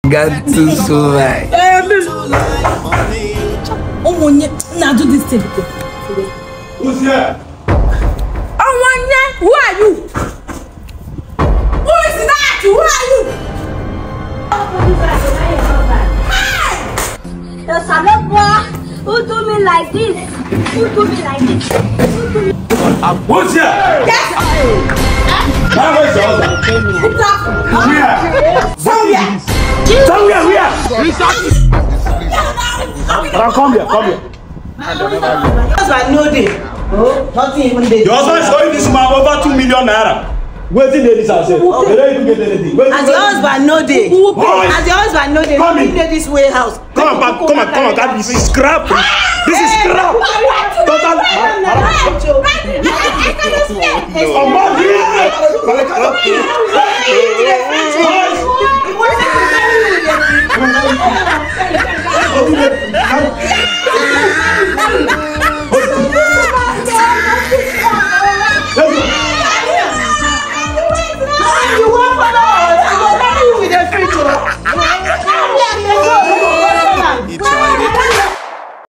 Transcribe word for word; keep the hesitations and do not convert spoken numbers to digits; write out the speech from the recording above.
Gantus Man. Oh, now do this thing. Who's here? Oh, who are you? Who is that? Who are you? The Salabwa, who do me like this? Who do me like this? Who do me? Who's here? Yes. How is your husband? Where? Somewhere. Somewhere, where? Now come here, come here. Husband no day. Oh, nothing even day. Your husband is owing this man over two million naira. Waiting there this house. They don't even get anything. As your husband no day. As your husband no day. Come in. This way house. Come on, back, come on, come on, God, this is scrap. This is scrap. Total. Oh,